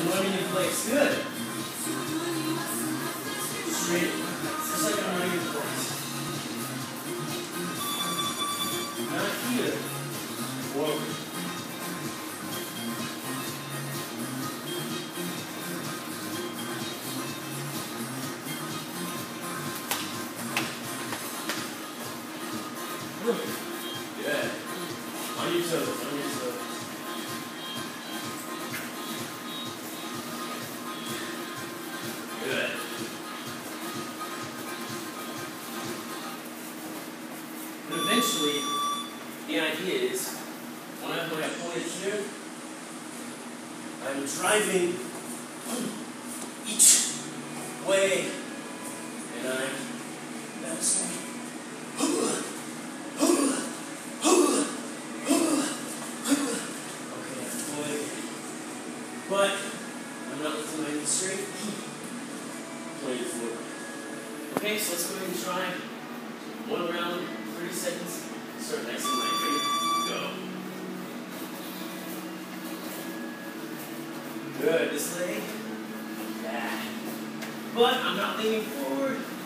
I'm running in place. Good. Straight. Just like I'm running in place. Not here. Forward. Good. On your toes, on your toes. Good. And eventually, the idea is, when I point it here, I'm driving each way, and I'm bouncing. But I'm not lifting my knees straight. Point it forward. Okay, so let's go ahead and try one round, 30 seconds. Start nice and light. Ready? Go. Good. This leg. Back. But I'm not leaning forward.